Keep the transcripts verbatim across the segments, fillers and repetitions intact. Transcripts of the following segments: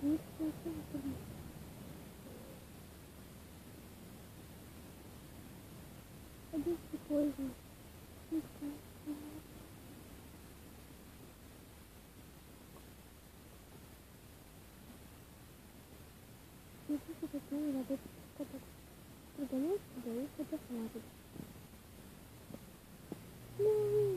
Не слышно. Один поздно. Не знаю. Не слышу, как мне надо сказать. Пригоняю сюда и хотя смотрит. Ну.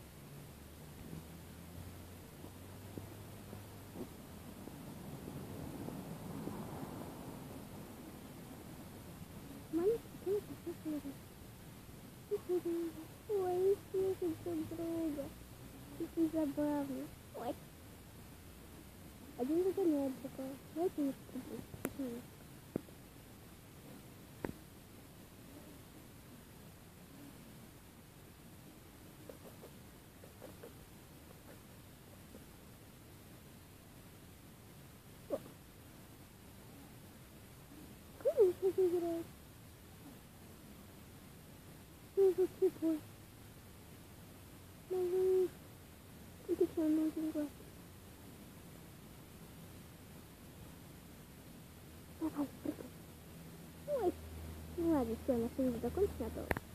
Маленький ребенок послушал. Ой, слушай друг друга. Это забавно. Ой. Один загоняет такой. Давайте не спрыгнем. Конечно, играет. Ну, вот слепой. Малыш. И ты что, нужен глаз? Давай, прыгай. Ой. Ну ладно, все, наш видео закончено.